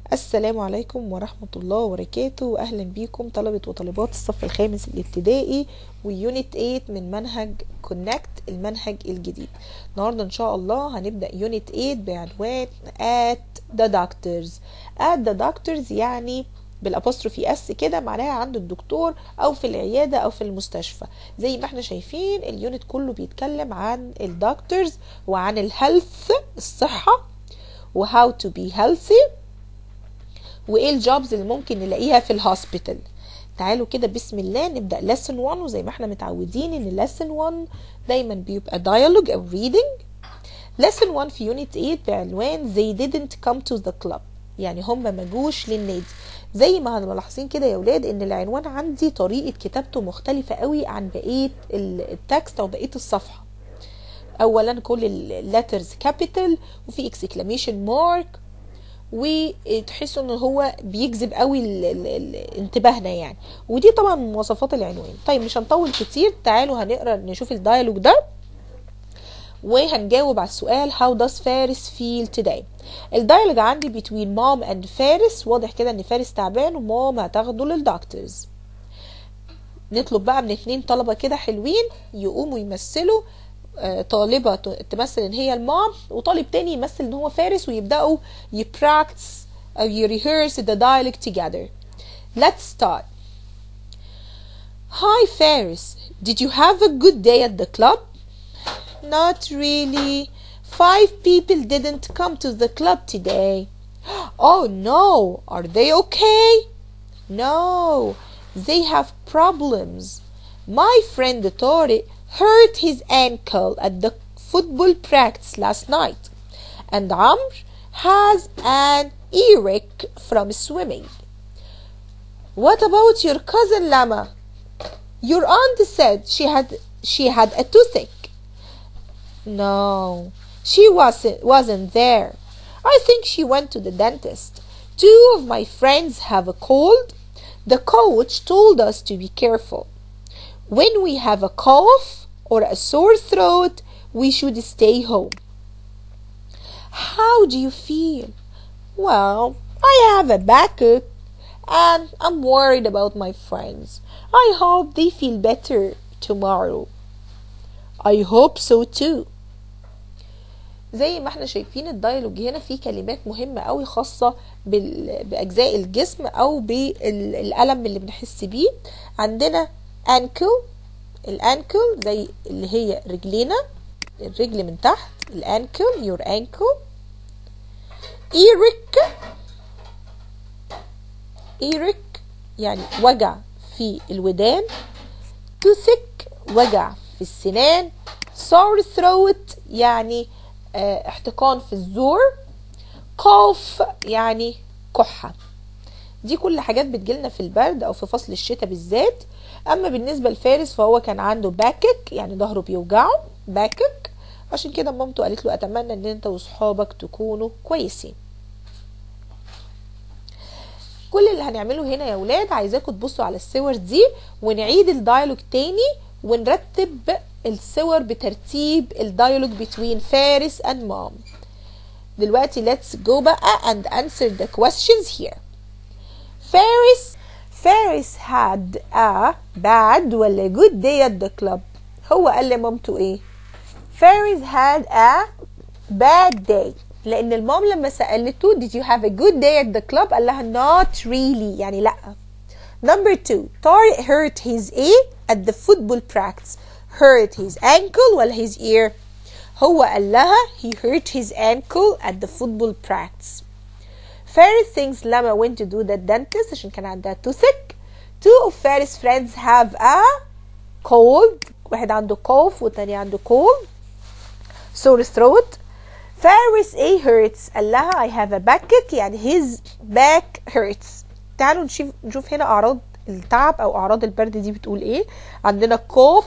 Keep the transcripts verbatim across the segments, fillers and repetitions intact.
السلام عليكم ورحمة الله وبركاته. أهلا بيكم طلبة وطالبات الصف الخامس الابتدائي ويونت ثمانية من منهج كونكت المنهج الجديد. النهاردة إن شاء الله هنبدأ يونت ثمانية بعنوان at the doctors. at the doctors يعني بالابوستروفي اس كده معناها عند الدكتور او في العيادة او في المستشفى. زي ما احنا شايفين اليونت كله بيتكلم عن الدكتورز وعن الهيلث الصحة و how to be healthy وايه الجوبز اللي ممكن نلاقيها في الهوسبيتال. تعالوا كده بسم الله نبدأ lesson واحد، وزي ما احنا متعودين ان lesson واحد دايما بيبقى dialogue او reading. lesson واحد في unit ثمانية بعنوان they didn't come to the club، يعني هم ما جوش للنادي. زي ما ملاحظين كده يا ولاد ان العنوان عندي طريقة كتابته مختلفة قوي عن بقية التكست او بقية الصفحة. اولا كل اللترز كابيتال وفي exclamation mark، وتحسوا ان هو بيجذب قوي ال ال ال انتباهنا يعني، ودي طبعا مواصفات العنوان. طيب مش هنطول كتير، تعالوا هنقرا نشوف الدايلوج ده وهنجاوب على السؤال how does فارس feel today. الدايلوج عندي between mom and فارس، واضح كده ان فارس تعبان ومام هتاخده للدكتورز. نطلب بقى من اتنين طلبة كده حلوين يقوموا يمثلوا، طالبة تمثل ان هي المام وطالب تاني يمثل ان هو فارس، ويبدأوا يبراكتس او يريهرس the dialogue together. Let's start. Hi Faris, did you have a good day at the club? Not really. Five people didn't come to the club today. Oh no, are they okay? No, they have problems. My friend Tori hurt his ankle at the football practice last night, and Amr has an earache from swimming. What about your cousin Lama? Your aunt said she had she had a toothache. No, she wasn't wasn't there. I think she went to the dentist. Two of my friends have a cold. The coach told us to be careful. When we have a cough or a sore throat, we should stay home. How do you feel? Well, I have a backache and I'm worried about my friends. I hope they feel better tomorrow. I hope so too. زي ما احنا شايفين الدايلوج هنا فيه كلمات مهمة قوي خاصة بأجزاء الجسم او بالألم اللي بنحس بيه. عندنا ankle، الانكل زي اللي هي رجلينا، الرجل من تحت الانكل your ankle. earache earache يعني وجع في الودان. toothache وجع في السنان. sore throat يعني اه احتقان في الزور. cough يعني كحة. دي كل حاجات بتجيلنا في البرد او في فصل الشتاء بالذات. اما بالنسبه لفارس فهو كان عنده باكك يعني ظهره بيوجعه باكك، عشان كده مامته قالت له اتمنى ان انت واصحابك تكونوا كويسين. كل اللي هنعمله هنا يا ولاد عايزاكم تبصوا على الصور دي ونعيد الدايلوج تاني ونرتب الصور بترتيب الدايلوج between فارس and mom. دلوقتي let's go بقى and answer the questions here. فارس فارس had a bad ولا good day at the club؟ هو قال لمامته ايه؟ فارس had a bad day، لان المام لما سألته did you have a good day at the club قال لها not really يعني لا. number two طارق hurt his ايه at the football practice؟ hurt his ankle ولا his ear؟ هو قال لها he hurt his ankle at the football practice. فارس thinks Lama went to do the dentist عشان كان عندها toothache. Two of Faris' friends have a cold، واحد عنده cough والتاني عنده cold. sore throat. Faris A hurts قال لها I have a backache يعني his back hurts. تعالوا نشوف نشوف هنا أعراض التعب أو أعراض البرد دي بتقول إيه. عندنا cough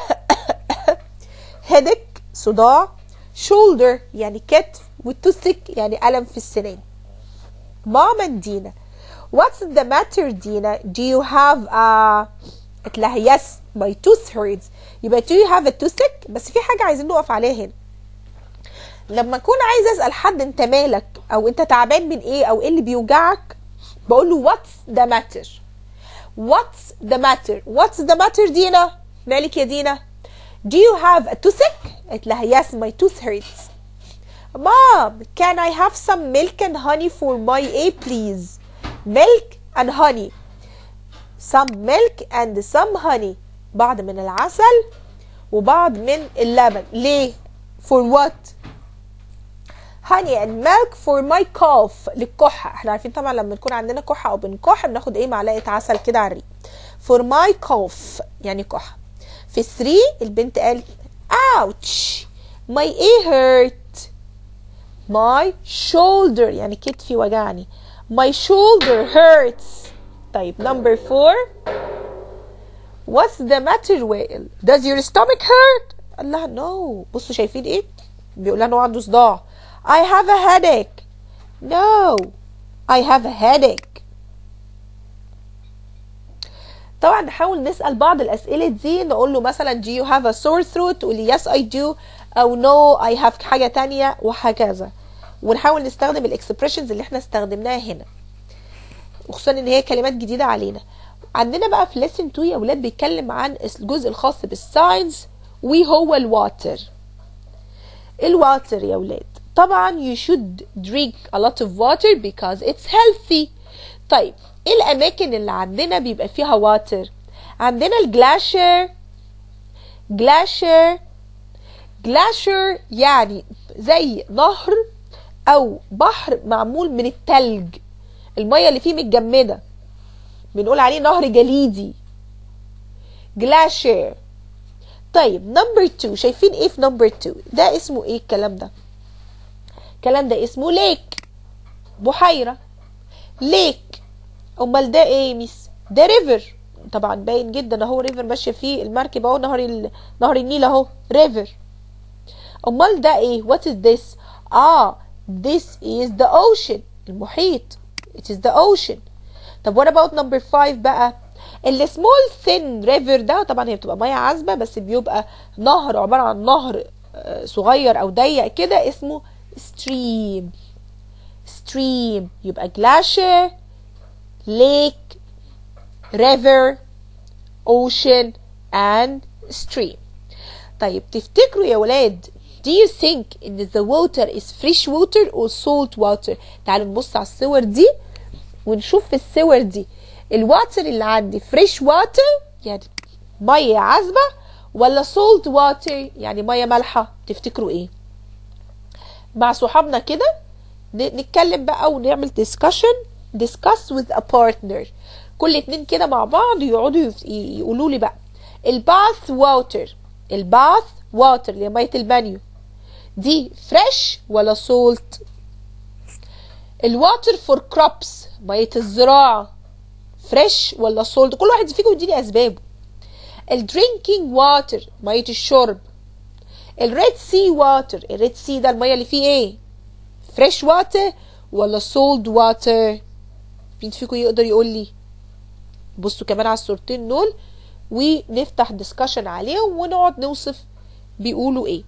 headache صداع. shoulder يعني كتف، والtoothache يعني ألم في السنان. Mom and Dina. What's the matter, Dina? Do you have a... قلت لها yes, my tooth hurts. يبقى do you have a toothache؟ بس في حاجة عايزين نقف عليها هنا. لما اكون عايزه اسال حد انت مالك او انت تعبان من ايه او ايه اللي بيوجعك، بقول له what's the matter. what's the matter what's the matter دينا، مالك يا دينا؟ do you have a toothache؟ قلت لها yes my tooth hurts. mom can I have some milk and honey for my a please. milk and honey. some milk and some honey. بعض من العسل وبعض من اللبن. ليه؟ for what؟ honey and milk for my cough. للكحة. احنا عارفين طبعا لما نكون عندنا كحة او بنكح بناخد ايه؟ معلقة عسل كده على الريق. for my cough يعني كحة. في ثري البنت قالت ouch my ear hurt. my shoulder يعني كتفي وجعني. my shoulder hurts. طيب number four what's the matter وائل؟ does your stomach hurt؟ قال لها no. بصوا شايفين ايه؟ بيقول لها انه عنده صداع. I have a headache. No I have a headache. طبعا نحاول نسأل بعض الأسئلة دي، نقول له مثلا do you have a sore throat؟ تقول لي yes I do أو no I have حاجة تانية وهكذا. ونحاول نستخدم الاكسبريشنز اللي احنا استخدمناها هنا، وخصوصا ان هي كلمات جديدة علينا. عندنا بقى في lesson two يا ولاد بيتكلم عن الجزء الخاص بالساينز وهو الواتر. الواتر يا ولاد طبعا you should drink a lot of water because it's healthy. طيب ايه الاماكن اللي عندنا بيبقى فيها واتر؟ عندنا الجلاشر. جلاشر جلاشر يعني زي نهر او بحر معمول من التلج، المية اللي فيه متجمدة، بنقول عليه نهر جليدي. جلاشر. طيب نمبر تو، شايفين ايه في نمبر تو؟ ده اسمه ايه الكلام ده؟ الكلام ده اسمه ليك، بحيرة. ليك. امال ده ايه ميس؟ ده ريفر. طبعا باين جدا اهو ريفر ماشيه فيه المركب اهو، نهر ال... نهر النيل اهو ريفر. امال ده ايه؟ what is this؟ اه this is the ocean. المحيط. it is the ocean. طب what about number five بقى؟ ال small thin river ده طبعا هي بتبقى ميه عذبه، بس بيبقى نهر عباره عن نهر صغير او ضيق كده اسمه stream. stream يبقى glacier lake river ocean and stream. طيب تفتكروا يا ولاد do you think ان the water is fresh water or salt water؟ تعالوا نبص على الصور دي ونشوف في الصور دي الواتر اللي عندي فريش واتر يعني ميه عذبه ولا سولت واتر يعني ميه مالحه؟ تفتكروا ايه؟ مع صحابنا كده نتكلم بقى ونعمل discussion discuss with a partner. كل اتنين كده مع بعض يقعدوا يقولوا لي بقى الباث واتر الباث واتر اللي هي ميه البانيو دي فريش ولا سولت؟ الواتر فور كروبس ميه الزراعه فريش ولا سولت؟ كل واحد فيكم يديني اسبابه. الدرينكينج واتر ميه الشرب. الريد سي واتر الريد سي ده الميه اللي فيه ايه؟ فريش واتر ولا سولت واتر؟ مين فيكم يقدر يقول لي؟ بصوا كمان على الصورتين دول ونفتح ديسكشن عليهم ونقعد نوصف بيقولوا ايه.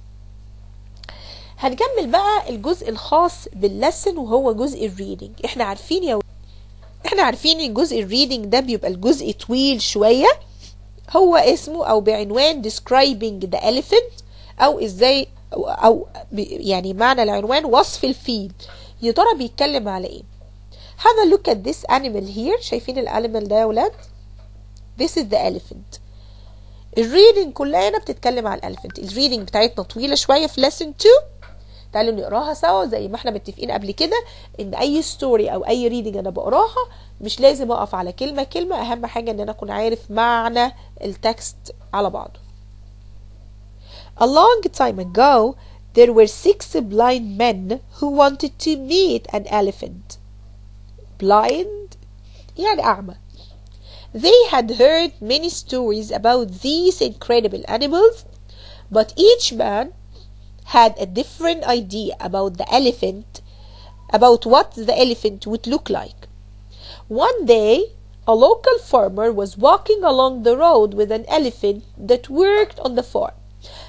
هنكمل بقى الجزء الخاص باللسن وهو جزء الريدنج. احنا عارفين يا احنا عارفين ان جزء الريدنج ده بيبقى الجزء طويل شوية، هو اسمه او بعنوان describing the elephant او ازاي او, أو يعني معنى العنوان وصف الفيل. يا ترى بيتكلم على ايه؟ have a look at this animal here. شايفين الانيمال ده يا ولاد؟ this is the elephant. الريدنج كلنا بتتكلم على الاليفنت. الريدنج بتاعتنا طويلة شوية في lesson two، تعالوا نقراها سوا زي ما احنا متفقين قبل كده ان اي ستوري او اي ريدنج انا بقراها مش لازم اقف على كلمة كلمة، اهم حاجة ان انا اكون عارف معنى التكست على بعضه. A long time ago there were six blind men who wanted to meet an elephant. Blind يعني أعمى. They had heard many stories about these incredible animals, but each man had a different idea about the elephant, about what the elephant would look like. One day, a local farmer was walking along the road with an elephant that worked on the farm.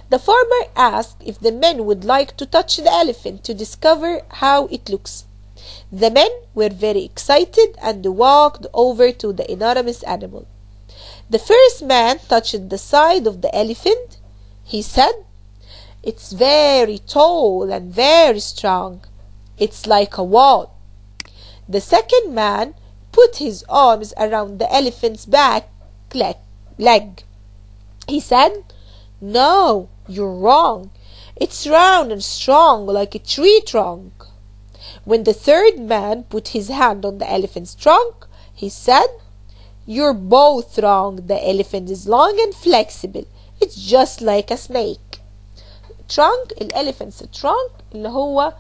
The farmer asked if the men would like to touch the elephant to discover how it looks. The men were very excited and walked over to the enormous animal. The first man touched the side of the elephant. He said, "It's very tall and very strong. It's like a wall." The second man put his arms around the elephant's back leg. leg. He said, "No, you're wrong. It's round and strong like a tree trunk." When the third man put his hand on the elephant's trunk, he said, "You're both wrong. The elephant is long and flexible. It's just like a snake." Trunk, الاليفنت's trunk اللي هو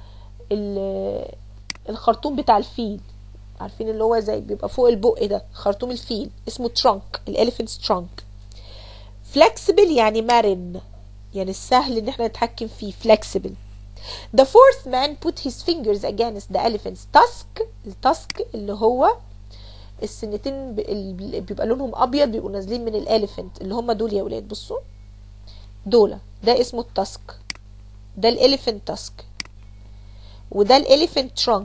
الخرطوم بتاع الفيل. عارفين اللي هو زي بيبقى فوق البق ده، خرطوم الفيل اسمه trunk، الاليفنت's trunk. flexible يعني مرن، يعني السهل ان احنا نتحكم فيه، flexible. The fourth man put his fingers against the elephant's tusk. التاسك اللي هو السنتين اللي بيبقى لونهم ابيض بيبقوا نازلين من الاليفنت، اللي هم دول يا ولاد، بصوا دول، ده اسمه التاسك، ده الاليفنت تاسك، وده الاليفنت ترانك.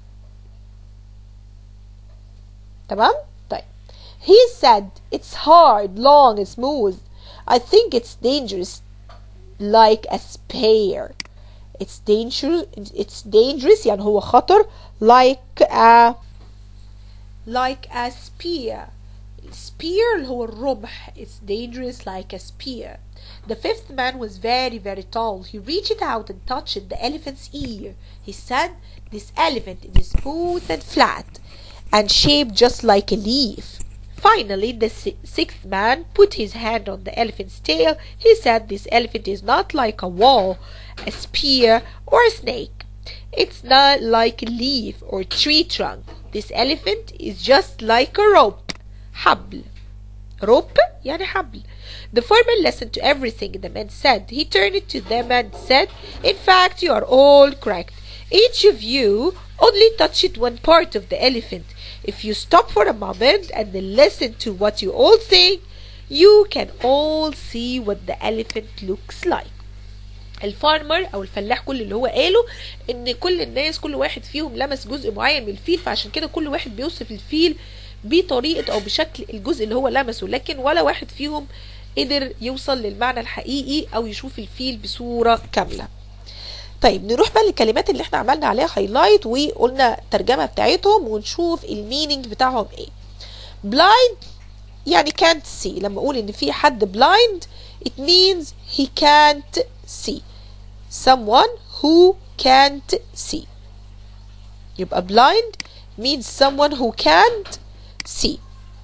تمام؟ طيب. He said, "It's hard, long and smooth. I think it's dangerous like a spear." It's dangerous, it's dangerous يعني هو خطر، like a like a spear. Spear اللي هو الرمح. It's dangerous like a spear. The fifth man was very very tall. He reached out and touched the elephant's ear. He said, "This elephant is smooth and flat and shaped just like a leaf." Finally, the sixth man put his hand on the elephant's tail. He said, "This elephant is not like a wall, a spear, or a snake. It's not like a leaf or tree trunk. This elephant is just like a rope." حبل. rope يعني حبل. The farmer listened to everything the man said. He turned to them and said, "In fact, you are all correct. Each of you only touched one part of the elephant. If you stop for a moment and listen to what you all think, you can all see what the elephant looks like." الفارمر او الفلاح كل اللي هو قاله ان كل الناس كل واحد فيهم لمس جزء معين من الفيل، فعشان كده كل واحد بيوصف الفيل بطريقة او بشكل الجزء اللي هو لمسه، لكن ولا واحد فيهم قدر يوصل للمعنى الحقيقي او يشوف الفيل بصورة كاملة. طيب نروح بقى للكلمات اللي احنا عملنا عليها هايلايت وقلنا الترجمة بتاعتهم ونشوف المينينج بتاعهم ايه. blind يعني can't see. لما اقول ان في حد blind it means he can't see. someone who can't see. يبقى blind means someone who can't see.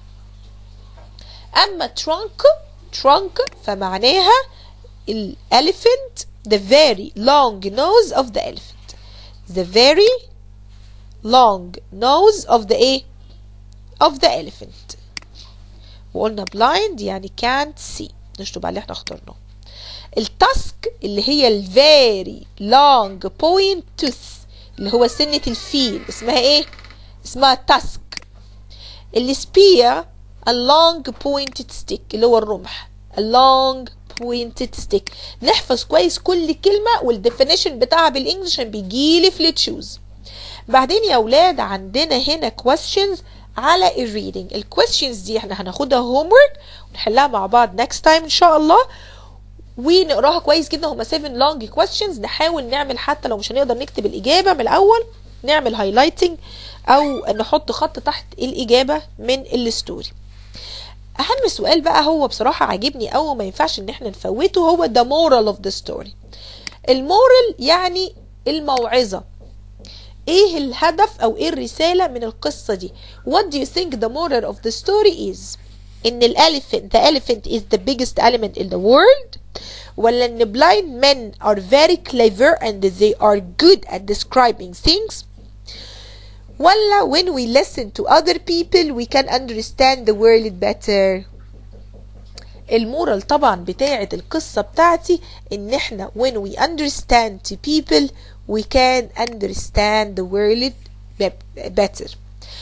أما trunk trunk فمعناها ال elephant, the very long nose of the elephant. the very long nose of the ايه of the elephant. وقلنا blind يعني can't see. نشطب على اللي احنا اخترناه. التاسك اللي هي ال very long point tooth اللي هو سنة الفيل اسمها ايه؟ اسمها تاسك. السبير a long pointed stick اللي هو الرمح. a long pointed stick. نحفظ كويس كل كلمة والديفينيشن بتاعها بالانجلش عشان بيجيلي في التشوز. بعدين يا اولاد عندنا هنا questions على الريدنج. الكويستشنز دي احنا هناخدها homework ونحلها مع بعض next time ان شاء الله، ونقراها كويس جدا. هما سبعة لونج كويستشنز، نحاول نعمل حتى لو مش هنقدر نكتب الإجابة من الأول نعمل هايلايتنج أو نحط خط تحت الإجابة من الستوري. أهم سؤال بقى هو بصراحة عاجبني أو ما ينفعش إن احنا نفوته، هو the moral of the story. المورال يعني الموعظة. إيه الهدف أو إيه الرسالة من القصة دي؟ What do you think the moral of the story is؟ إن الelephant the elephant is the biggest element in the world، ولا إن blind men are very clever and they are good at describing things، ولا when we listen to other people we can understand the world better. المورال طبعا بتاعت القصة بتاعتي إن إحنا when we understand to people we can understand the world better.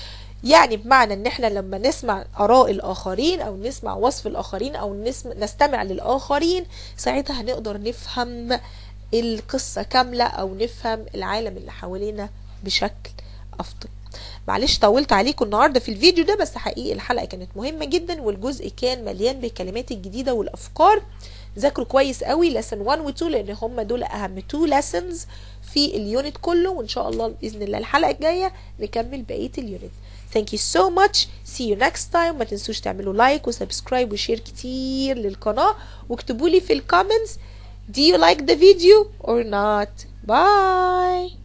يعني بمعنى ان احنا لما نسمع اراء الاخرين او نسمع وصف الاخرين او نسمع نستمع للاخرين، ساعتها هنقدر نفهم القصة كاملة او نفهم العالم اللي حوالينا بشكل افضل. معلش طولت عليكم النهارده في الفيديو ده، بس حقيقي الحلقة كانت مهمة جدا والجزء كان مليان بالكلمات الجديدة والافكار. ذاكروا كويس قوي lesson واحد و اتنين لان هم دول اهم تو lessons في اليونت كله، وان شاء الله باذن الله الحلقة الجاية نكمل بقية اليونت. Thank you so much. See you next time. ما تنسوش تعملوا لايك وسبسكرايب وشير كتير للقناة، واكتبوا لي في الكومنتس do you like the video or not. Bye.